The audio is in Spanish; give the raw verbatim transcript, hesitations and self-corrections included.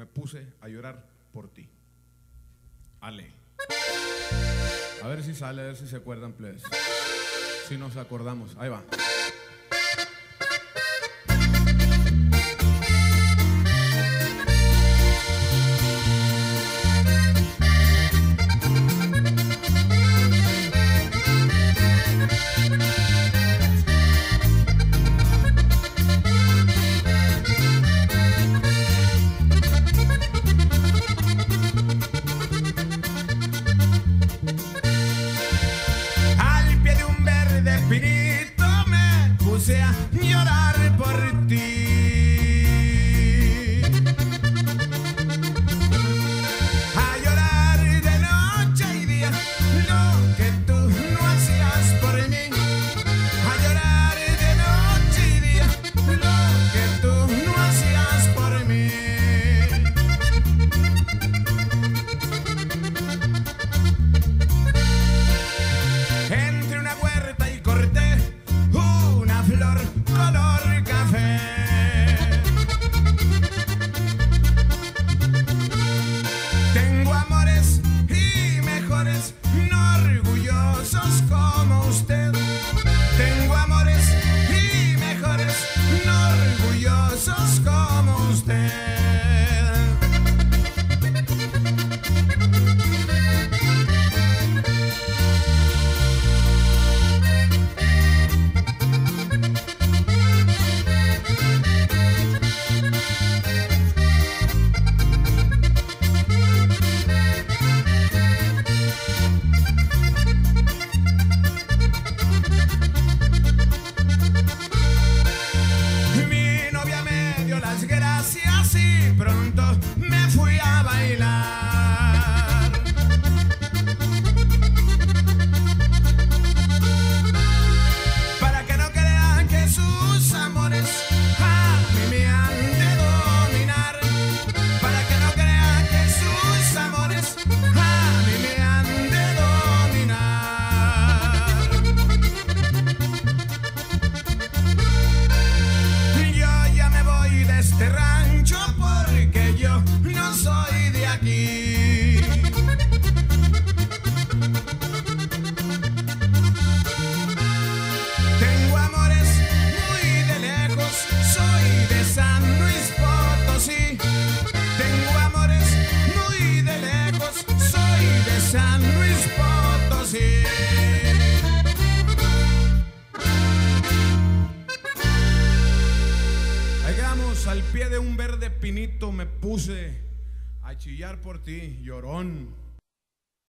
me puse a llorar por ti. Ale. A ver si sale, a ver si se acuerdan, please. Si nos acordamos, ahí va. Pinito, me puse a llorar por ti. A llorar de noche y día lo que tú no hacías por mí. A llorar de noche y día lo que tú no hacías por mí. Entre una huerta y corté una flor color café. Tengo amores y mejores, no orgullosos como usted. Tengo amores y mejores, no orgullosos como usted. Gracias y pronto me fui a bailar. Para que no crean que sus amores a mí me han de dominar. Para que no crean que sus amores a mí me han de dominar. Yo ya me voy de este rancho porque yo no soy de aquí. Tengo amores muy de lejos, soy de San Luis Potosí. Tengo amores muy de lejos, soy de San Luis Potosí. Llegamos al pie de un verde pinito, me puse a chillar por ti, llorón.